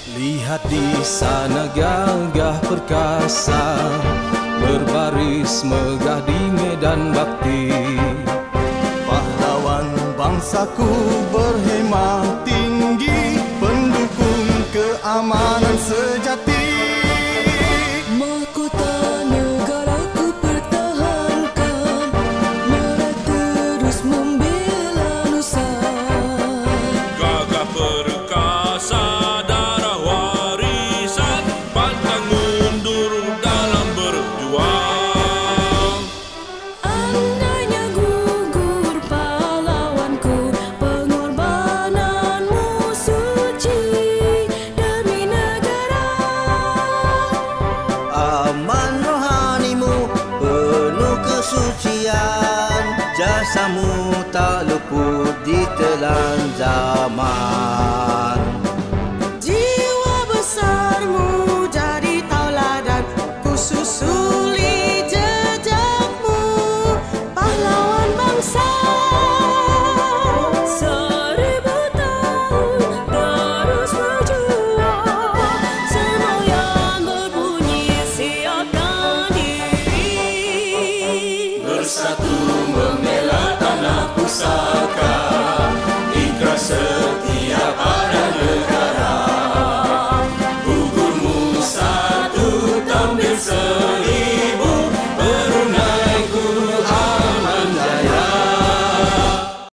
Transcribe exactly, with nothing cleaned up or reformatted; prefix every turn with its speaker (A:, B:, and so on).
A: Lihat di sana gagah perkasa, berbaris megah di medan bakti.
B: Pahlawan bangsaku berhemah tinggi, pendukung keamanan sejati.
C: Mahkota negaraku pertahankan, mereka terus membela nusa.
D: Gagah perkasa darah warisan, pantang mundur dalam berjuang.
C: Andainya gugur pahlawanku, pengorbananmu suci demi negara.
E: Aman rohanimu penuh kesucian, jasamu tak luput ditelan zaman.
C: Jiwa besarmu jadi tauladan, ku susuli jejakmu, pahlawan bangsa. Seribu tahun terus berjuang, semboyan berbunyi siapkan diri.
A: Bersatu membela tanah pusaka.